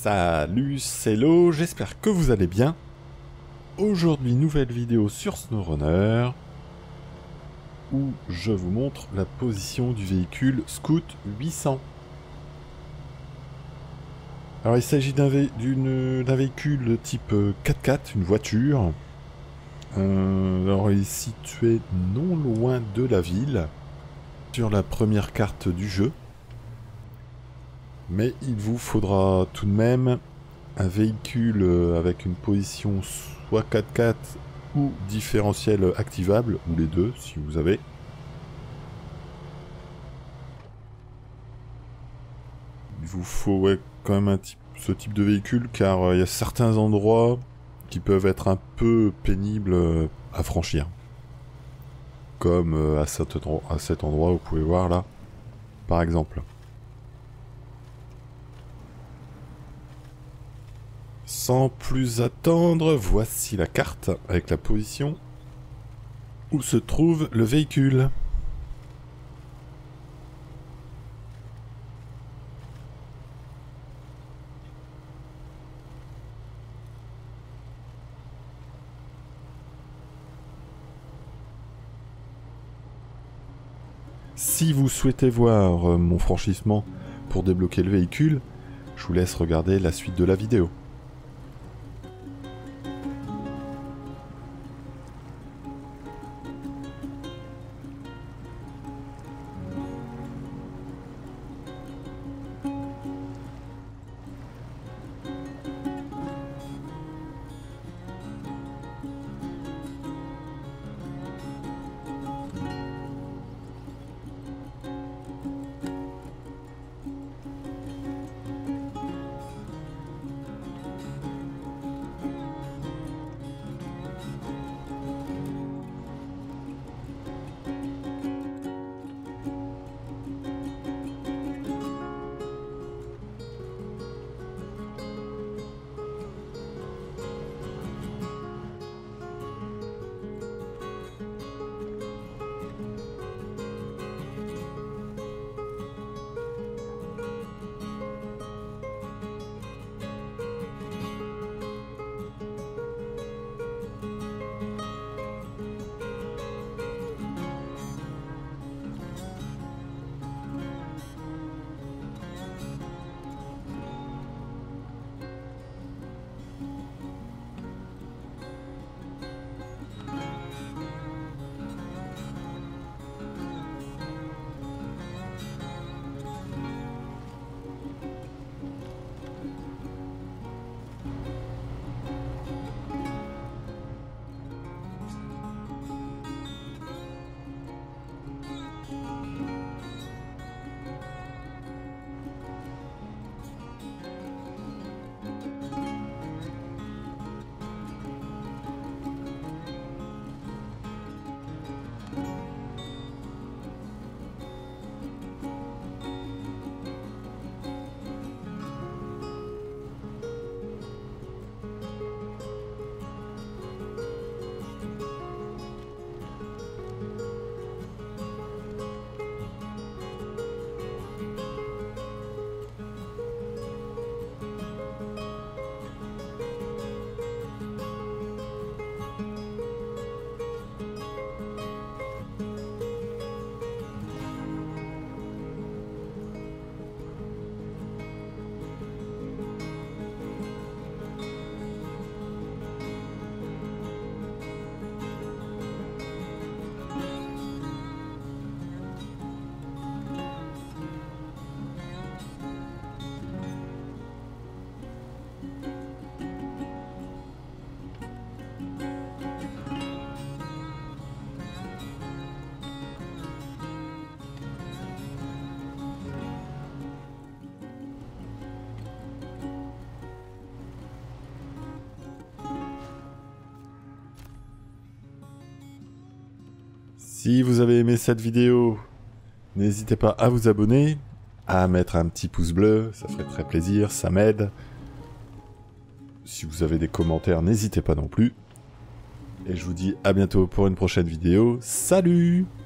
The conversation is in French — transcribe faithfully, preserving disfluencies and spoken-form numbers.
Salut, c'est Lo, j'espère que vous allez bien. Aujourd'hui, nouvelle vidéo sur SnowRunner où je vous montre la position du véhicule Scout huit cents. Alors il s'agit d'un vé d'un véhicule type quatre-quatre, une voiture. Euh, alors il est situé non loin de la ville, sur la première carte du jeu. Mais il vous faudra tout de même un véhicule avec une position soit quatre-quatre ou différentiel activable, ou les deux si vous avez. Il vous faut ouais, quand même un type, ce type de véhicule car il euh, y a certains endroits qui peuvent être un peu pénibles euh, à franchir. Comme euh, à, cet à cet endroit, vous pouvez voir là, par exemple. Sans plus attendre, voici la carte avec la position où se trouve le véhicule. Si vous souhaitez voir euh, mon franchissement pour débloquer le véhicule, je vous laisse regarder la suite de la vidéo. Si vous avez aimé cette vidéo, n'hésitez pas à vous abonner, à mettre un petit pouce bleu, ça ferait très plaisir, ça m'aide. Si vous avez des commentaires, n'hésitez pas non plus. Et je vous dis à bientôt pour une prochaine vidéo. Salut!